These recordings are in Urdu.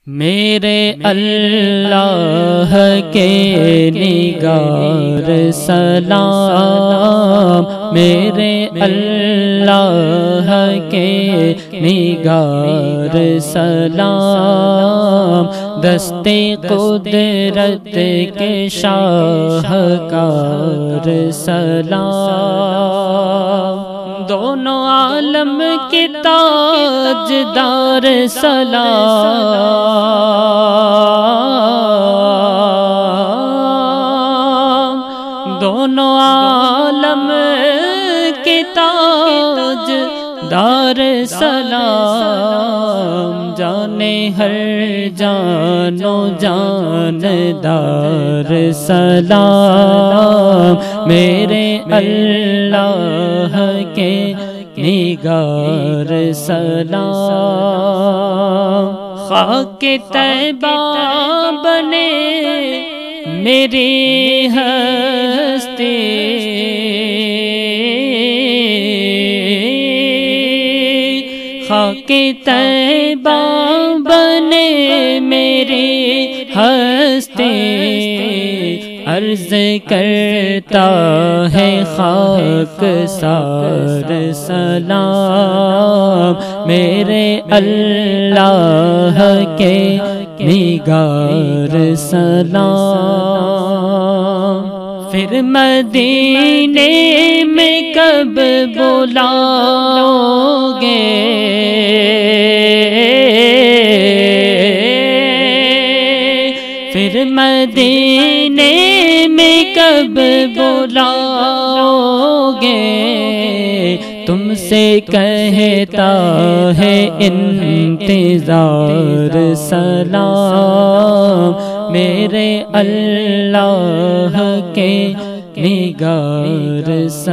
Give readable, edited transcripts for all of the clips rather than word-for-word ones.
میرے اللہ کے نگار سلام، میرے اللہ کے نگار سلام، دستے قدرت کے شاہکار سلام، دونوں عالم کے تاجدار سلام، دونوں عالم کے تاجدار سلام، جانے ہر جانو جاندار سلام، میرے اللہ کے نگار سلام، خاک طیبہ بنے میری ہستی، خاک طیبہ بنے میری ہستی، عرض کرتا ہے خاک سار سلام، میرے اللہ کے نگار سلام، پھر مدینے میں کب بلاؤ گے، پھر مدینے میں کب بلاؤ گے، تم سے کہتا ہے انتظار سلام، میرے اللہ کے نگار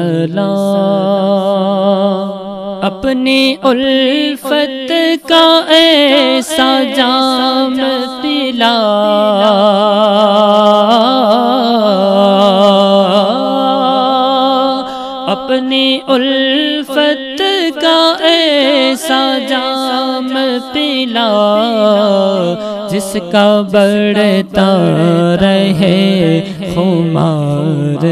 سلام، اپنی الفت کا ایسا جام پلا، اپنی الفت کا ایسا جام پلا، جس کا بڑھتا رہے خمار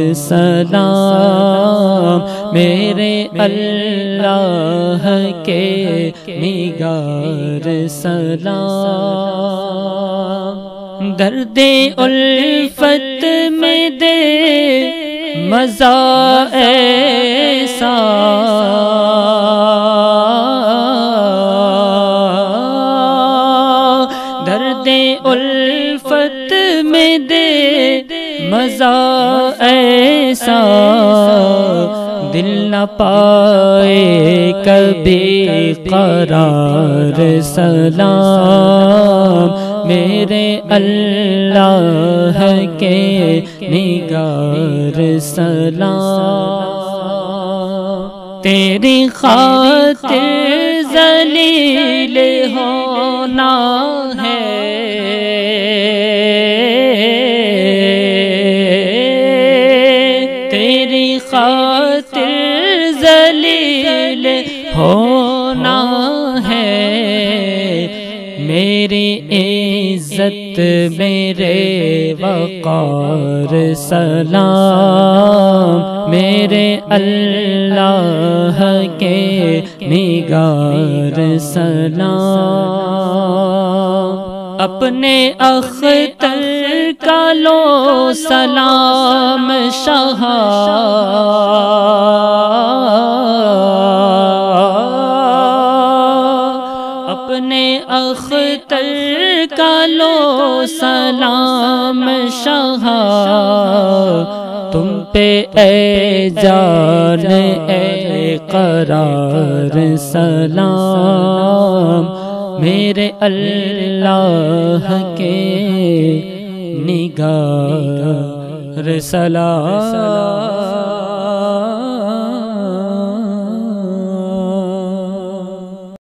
سلام، میرے اللہ کے نگار سلام، درد الفت میں دے مزہ ایسا، درد الفت میں دے مزہ ایسا، دل نہ پائے کبھی قرار سلام، میرے اللہ کے نگار سلام، تیری خاطر ذلیل ہونا ہے، تیری خاطر ذلیل ہونا ہے، میری عزت میرے وقار سلام، میرے اللہ کے نگار سلام، اپنے اختر کا لو سلام شاہ، اپنے اختر کا لو سلام شاہ، تم پہ اے جان اے قرار سلام، میرے اللہ کے نگار سلام۔